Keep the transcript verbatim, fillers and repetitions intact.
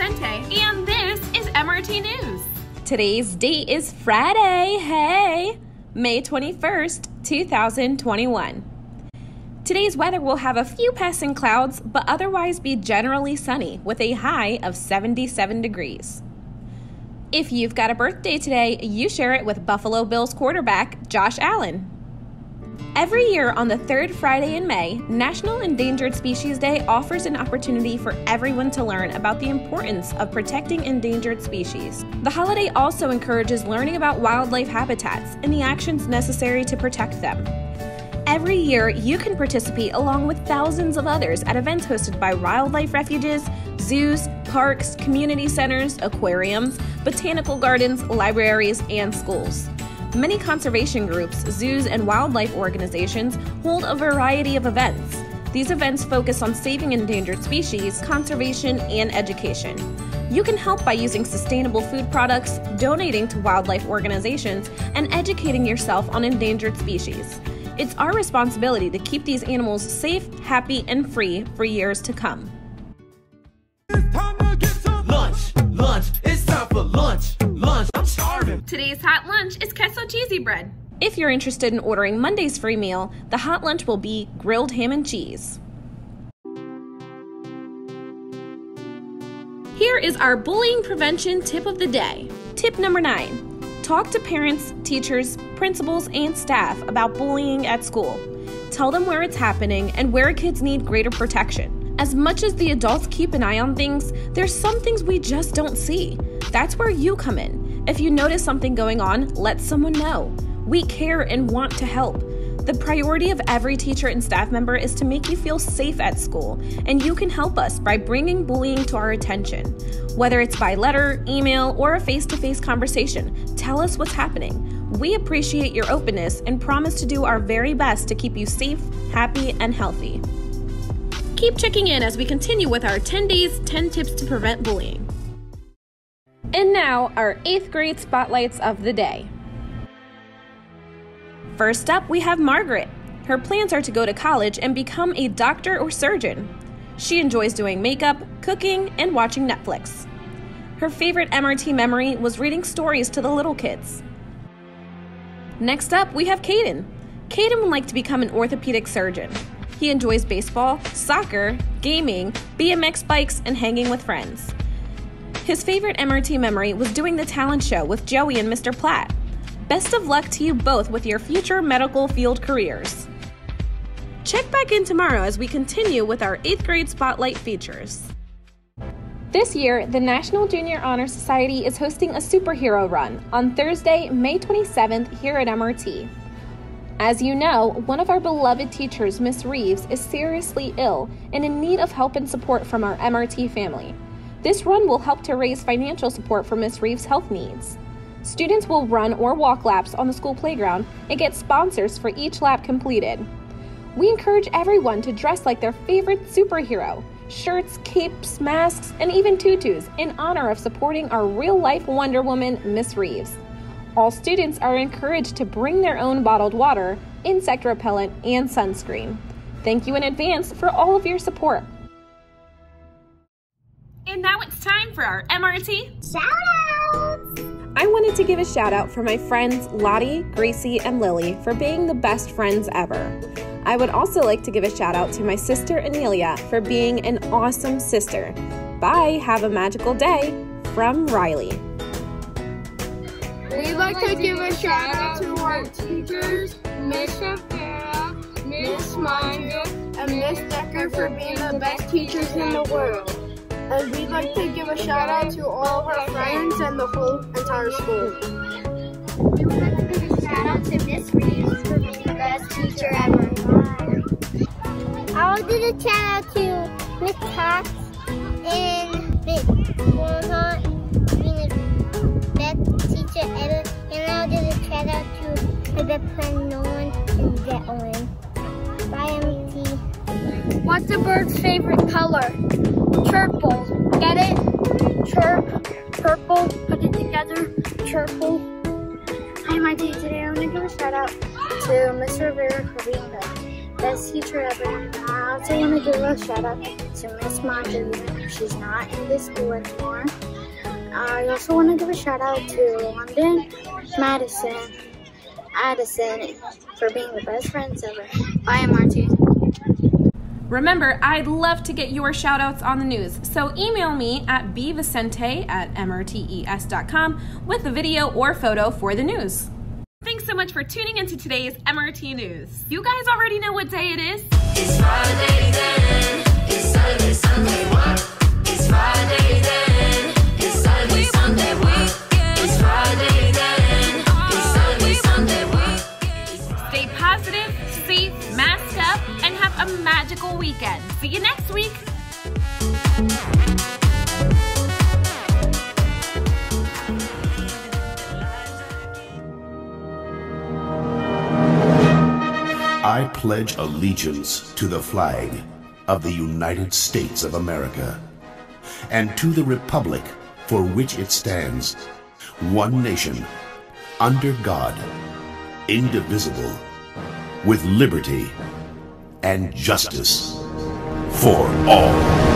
Vicente, and this is M R T News. Today's date is Friday, hey, May twenty-first, two thousand twenty-one. Today's weather will have a few passing clouds, but otherwise be generally sunny with a high of seventy-seven degrees. If you've got a birthday today, you share it with Buffalo Bills quarterback Josh Allen. Every year on the third Friday in May, National Endangered Species Day offers an opportunity for everyone to learn about the importance of protecting endangered species. The holiday also encourages learning about wildlife habitats and the actions necessary to protect them. Every year, you can participate along with thousands of others at events hosted by wildlife refuges, zoos, parks, community centers, aquariums, botanical gardens, libraries, and schools. Many conservation groups, zoos, and wildlife organizations hold a variety of events. These events focus on saving endangered species, conservation, and education. You can help by using sustainable food products, donating to wildlife organizations, and educating yourself on endangered species. It's our responsibility to keep these animals safe, happy, and free for years to come. It's time to get some lunch, lunch, it's time for lunch, lunch, I'm starving. Today's hot lunch is queso cheesy bread. If you're interested in ordering Monday's free meal, the hot lunch will be grilled ham and cheese. Here is our bullying prevention tip of the day. Tip number nine. Talk to parents, teachers, principals, and staff about bullying at school. Tell them where it's happening and where kids need greater protection. As much as the adults keep an eye on things, there's some things we just don't see. That's where you come in. If you notice something going on, let someone know. We care and want to help. The priority of every teacher and staff member is to make you feel safe at school, and you can help us by bringing bullying to our attention. Whether it's by letter, email, or a face-to-face conversation, tell us what's happening. We appreciate your openness and promise to do our very best to keep you safe, happy, and healthy. Keep checking in as we continue with our ten days, ten tips to prevent bullying. And now, our eighth grade spotlights of the day. First up, we have Margaret. Her plans are to go to college and become a doctor or surgeon. She enjoys doing makeup, cooking, and watching Netflix. Her favorite M R T memory was reading stories to the little kids. Next up, we have Caden. Caden would like to become an orthopedic surgeon. He enjoys baseball, soccer, gaming, B M X bikes, and hanging with friends. His favorite M R T memory was doing the talent show with Joey and Mister Platt. Best of luck to you both with your future medical field careers. Check back in tomorrow as we continue with our eighth grade spotlight features. This year, the National Junior Honor Society is hosting a superhero run on Thursday, May twenty-seventh here at M R T. As you know, one of our beloved teachers, Miss Reeves, is seriously ill and in need of help and support from our M R T family. This run will help to raise financial support for Miss Reeves' health needs. Students will run or walk laps on the school playground and get sponsors for each lap completed. We encourage everyone to dress like their favorite superhero, shirts, capes, masks, and even tutus in honor of supporting our real-life Wonder Woman, Miss Reeves. All students are encouraged to bring their own bottled water, insect repellent, and sunscreen. Thank you in advance for all of your support. And now it's time for our M R T Shout-outs! I wanted to give a shout out for my friends Lottie, Gracie, and Lily for being the best friends ever. I would also like to give a shout out to my sister Anelia for being an awesome sister. Bye, have a magical day. From Riley. We'd like to give a shout out to our teachers, Miss Shapira, Miss Manga, and Miss Decker for being the best teachers in the world. And we'd like to give a shout out to all of our friends and the whole entire school. We would like to give a shout out to Miss Reeves for being the best teacher ever. I will give a shout out to Miss Cox and Miss Warhart for being the best teacher ever. And I'll give a shout out to my best friend Nolan and Zetlin. Bye, M T. What's a bird's favorite color? Purple. Get it? Chirp. Purple. Put it together. Purple. Hi, M R T. Today I'm going to give a shout out to Miss Rivera for being the best teacher ever. also want to give a shout out to Miss Marjorie. She's not in this school anymore. I also want to give a shout out to London, Madison, Addison for being the best friends ever. Bye, M R T. Remember, I'd love to get your shout-outs on the news, so email me at bvicente at m r t e s dot com with a video or photo for the news. Thanks so much for tuning into today's M R T News. You guys already know what day it is. It's Friday then, it's Saturday, Sunday, what? It's Friday then, it's Saturday, Sunday, what? It's Friday then, it's Saturday, Sunday, what? Stay positive, safe, masked up, and have a magical weekend. See you next week. I pledge allegiance to the flag of the United States of America and to the republic for which it stands, one nation, under God, indivisible, with liberty and justice for all.